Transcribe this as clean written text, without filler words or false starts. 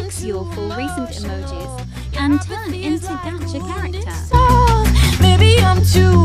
mix your 4 recent emojis and turn into gacha character. Maybe I'm too